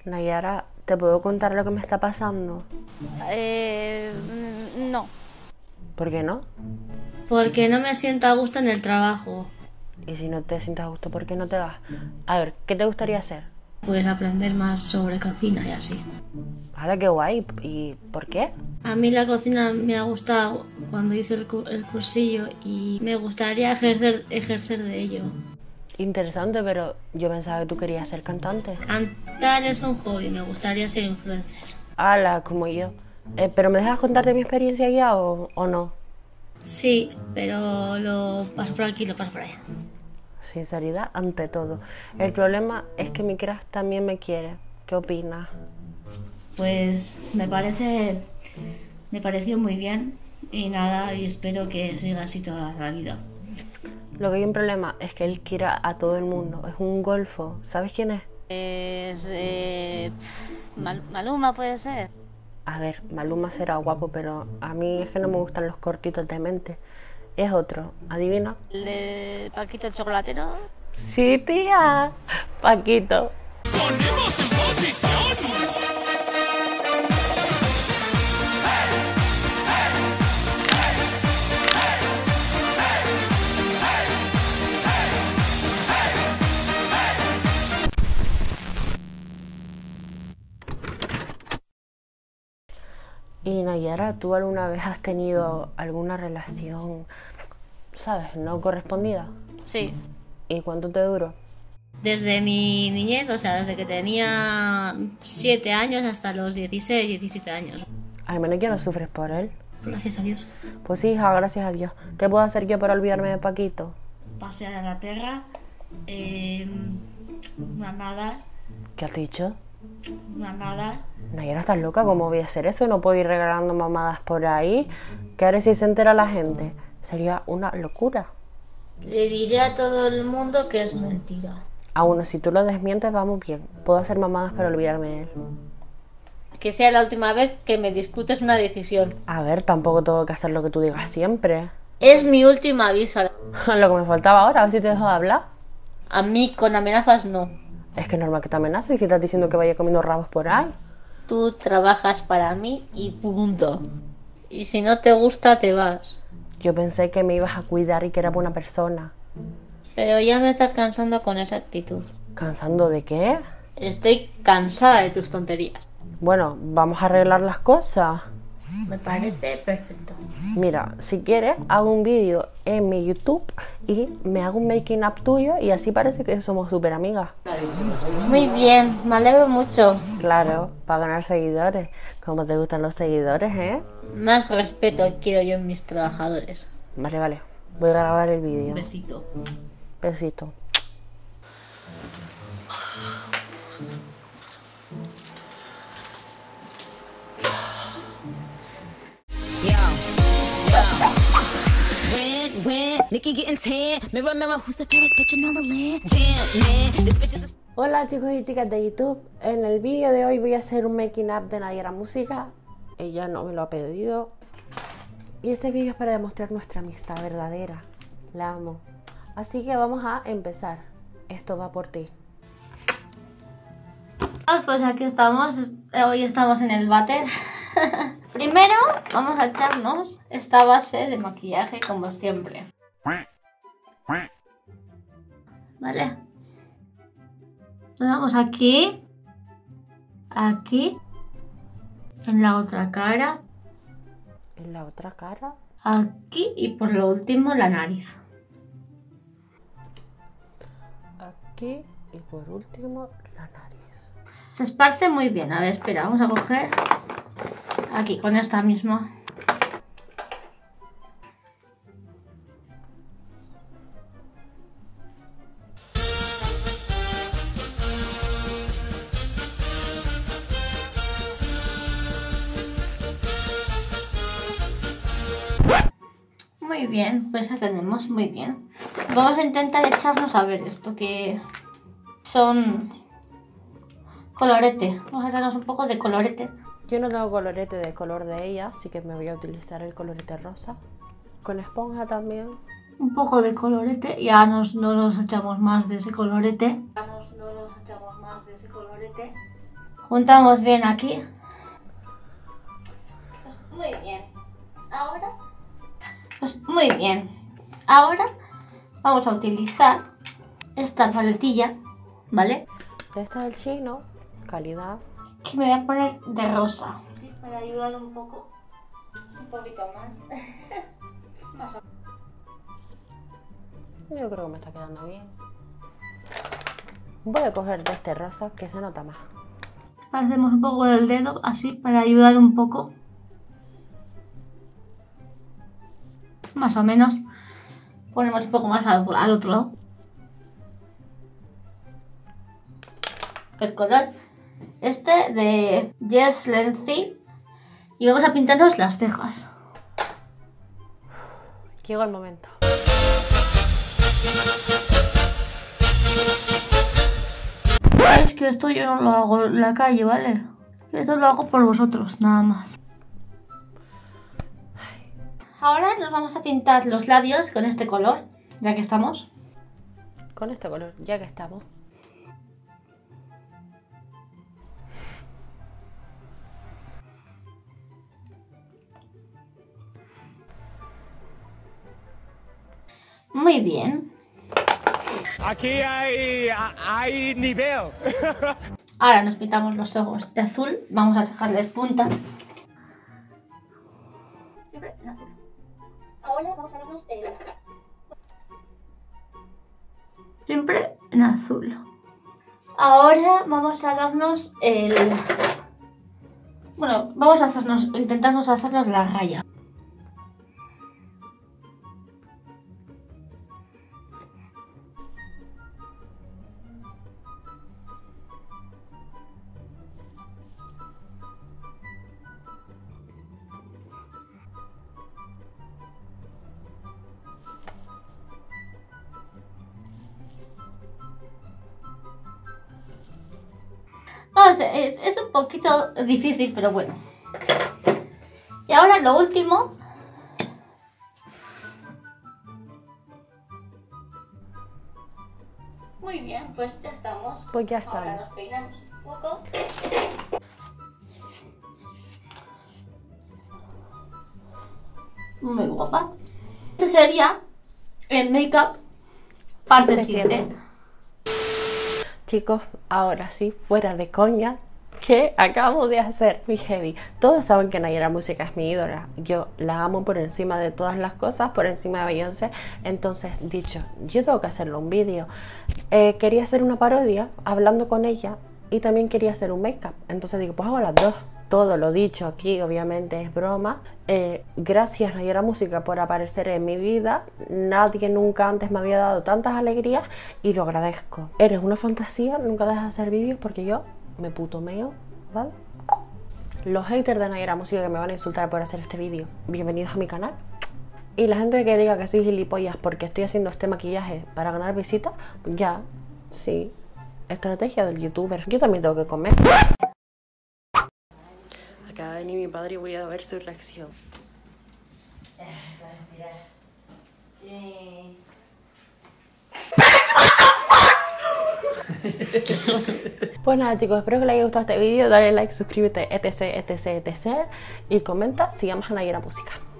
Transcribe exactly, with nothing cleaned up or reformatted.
Nayara, ¿te puedo contar lo que me está pasando? Eh, no. ¿Por qué no? Porque no me siento a gusto en el trabajo. Y si no te sientas a gusto, ¿por qué no te vas? A ver, ¿qué te gustaría hacer? Pues aprender más sobre cocina y así. Vale, qué guay. ¿Y por qué? A mí la cocina me ha gustado cuando hice el, cu- el cursillo y me gustaría ejercer, ejercer de ello. Interesante, pero yo pensaba que tú querías ser cantante. Cantar es un hobby, me gustaría ser influencer. Ala, como yo. Eh, ¿Pero me dejas contarte mi experiencia ya o, o no? Sí, pero lo paso por aquí, lo paso por allá. Sinceridad ante todo. El problema es que mi crush también me quiere. ¿Qué opinas? Pues me parece, me pareció muy bien y nada, y espero que siga así toda la vida. Lo que hay un problema es que él quiere a todo el mundo. Es un golfo. ¿Sabes quién es? Es, eh, Mal- Maluma puede ser. A ver, Maluma será guapo, pero a mí es que no me gustan los cortitos de mente. Es otro. ¿Adivina? El de Paquito el chocolatero. Sí, tía. Paquito. Ponemos en posición. Y Nayara, ¿tú alguna vez has tenido alguna relación, sabes, no correspondida? Sí. ¿Y cuánto te duró? Desde mi niñez, o sea, desde que tenía siete años hasta los dieciséis, diecisiete años. Al menos ya no sufres por él. Gracias a Dios. Pues sí, hija, gracias a Dios. ¿Qué puedo hacer yo para olvidarme de Paquito? Pasear a la perra, eh, nadar, ¿Qué has dicho? nadar. Nayara, ¿estás loca? ¿Cómo voy a hacer eso? No puedo ir regalando mamadas por ahí. ¿Qué haré si se entera la gente? Sería una locura. Le diré a todo el mundo que es mentira. Ah, bueno, si tú lo desmientes, vamos bien. Puedo hacer mamadas para olvidarme de él. Que sea la última vez que me discutes una decisión. A ver, tampoco tengo que hacer lo que tú digas siempre. Es mi último aviso. Lo que me faltaba ahora, a ver si te dejo de hablar. A mí con amenazas no. Es que es normal que te amenaces si estás diciendo que vaya comiendo rabos por ahí. Tú trabajas para mí y punto. Y si no te gusta, te vas. Yo pensé que me ibas a cuidar y que era buena persona. Pero ya me estás cansando con esa actitud. ¿Cansando de qué? Estoy cansada de tus tonterías. Bueno, vamos a arreglar las cosas. Me parece perfecto. Mira, si quieres, hago un vídeo en mi YouTube y me hago un making up tuyo y así parece que somos súper amigas. Muy bien, me alegro mucho. Claro, para ganar seguidores. Como te gustan los seguidores, ¿eh? Más respeto quiero yo en mis trabajadores. Vale, vale. Voy a grabar el vídeo. Besito. Besito. Yo, yo. When, when, Nikki getting tan. Mirror, mirror, who's the fairest bitch in all the land? Damn, man, this bitch is a... Hola chicos y chicas de YouTube. En el vídeo de hoy voy a hacer un making up de Nayara Música. Ella no me lo ha pedido. Y este vídeo es para demostrar nuestra amistad verdadera. La amo. Así que vamos a empezar. Esto va por ti. Ah, pues aquí estamos, hoy estamos en el váter. Primero vamos a echarnos esta base de maquillaje como siempre. Vale. Lo damos aquí, aquí, en la otra cara, En la otra cara. aquí y por lo último la nariz. Aquí. Y por último la nariz. Se esparce muy bien. A ver, espera, vamos a coger aquí con esta misma. Muy bien, pues ya tenemos, muy bien. Vamos a intentar echarnos a ver esto que son colorete. Vamos a echarnos un poco de colorete. Yo no tengo colorete de color de ella, así que me voy a utilizar el colorete rosa. Con esponja también. Un poco de colorete. Ya nos, no nos echamos más de ese colorete. Ya nos, no nos echamos más de ese colorete. Juntamos bien aquí. Pues muy bien. Ahora. Pues muy bien. Ahora vamos a utilizar esta paletilla, ¿vale? Este es el chino, calidad. Que me voy a poner de rosa. Sí, para ayudar un poco. Un poquito más. Más o Yo creo que me está quedando bien. Voy a coger de este rosa que se nota más. Hacemos un poco el dedo así para ayudar un poco. Más o menos. Ponemos un poco más al, al otro lado. El color este de Yes Lengthy. Y vamos a pintarnos las cejas. Llegó el momento. Es que esto yo no lo hago en la calle, ¿vale? Esto lo hago por vosotros, nada más. Ahora nos vamos a pintar los labios con este color, ya que estamos. Con este color, ya que estamos. Muy bien. Aquí hay, hay nivel. Ahora nos pintamos los ojos de azul. Vamos a sacarles punta. Siempre en azul. Ahora vamos a darnos el... Siempre en azul. Ahora vamos a darnos el... Bueno, vamos a hacernos... Intentamos hacernos la raya. No sé, es, es un poquito difícil, pero bueno. Y ahora lo último. Muy bien, pues ya estamos. Pues ya Ahora estamos. nos peinamos un poco. Muy guapa. Este sería el make-up parte Parte siete. Chicos, ahora sí, fuera de coña, que acabo de hacer muy heavy. Todos saben que Nayara Música es mi ídola. Yo la amo por encima de todas las cosas, por encima de Beyoncé. Entonces, dicho, yo tengo que hacerle un vídeo. Eh, quería hacer una parodia hablando con ella y también quería hacer un make-up. Entonces digo, pues hago las dos. Todo lo dicho aquí obviamente es broma. Eh, gracias Nayara Música por aparecer en mi vida. Nadie nunca antes me había dado tantas alegrías y lo agradezco. Eres una fantasía, nunca dejas de hacer vídeos porque yo me puto meo, ¿vale? Los haters de Nayara Música que me van a insultar por hacer este vídeo, bienvenidos a mi canal. Y la gente que diga que soy gilipollas porque estoy haciendo este maquillaje para ganar visitas, ya, sí, estrategia del youtuber. Yo también tengo que comer. Acaba de venir mi padre y voy a ver su reacción. Pues nada chicos, espero que les haya gustado este vídeo. Dale like, suscríbete, etc, etc, etc. Y comenta, sigamos a Nayara Música.